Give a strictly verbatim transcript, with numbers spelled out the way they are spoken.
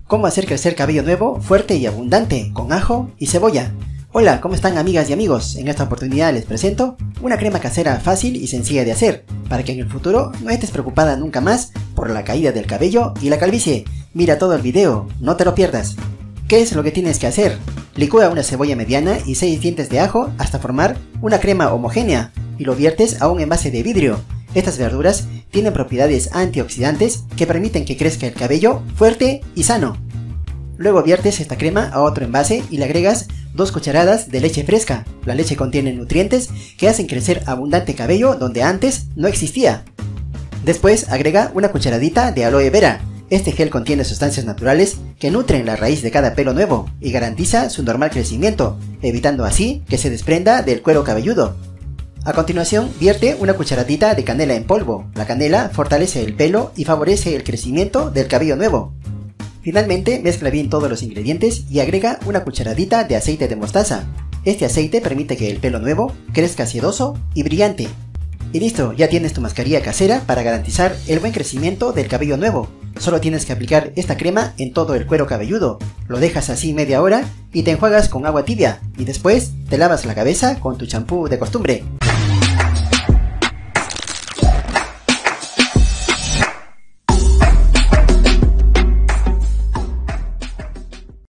Cómo hacer crecer cabello nuevo, fuerte y abundante, con ajo y cebolla. Hola, ¿cómo están amigas y amigos? En esta oportunidad les presento una crema casera fácil y sencilla de hacer, para que en el futuro no estés preocupada nunca más por la caída del cabello y la calvicie. Mira todo el video, no te lo pierdas. ¿Qué es lo que tienes que hacer? Licúa una cebolla mediana y seis dientes de ajo hasta formar una crema homogénea y lo viertes a un envase de vidrio. Estas verduras tienen propiedades antioxidantes que permiten que crezca el cabello fuerte y sano. Luego viertes esta crema a otro envase y le agregas dos cucharadas de leche fresca. La leche contiene nutrientes que hacen crecer abundante cabello donde antes no existía. Después agrega una cucharadita de aloe vera. Este gel contiene sustancias naturales que nutren la raíz de cada pelo nuevo y garantiza su normal crecimiento, evitando así que se desprenda del cuero cabelludo. A continuación, vierte una cucharadita de canela en polvo. La canela fortalece el pelo y favorece el crecimiento del cabello nuevo. Finalmente, mezcla bien todos los ingredientes y agrega una cucharadita de aceite de mostaza. Este aceite permite que el pelo nuevo crezca sedoso y brillante. Y listo, ya tienes tu mascarilla casera para garantizar el buen crecimiento del cabello nuevo. Solo tienes que aplicar esta crema en todo el cuero cabelludo, lo dejas así media hora y te enjuagas con agua tibia y después te lavas la cabeza con tu champú de costumbre.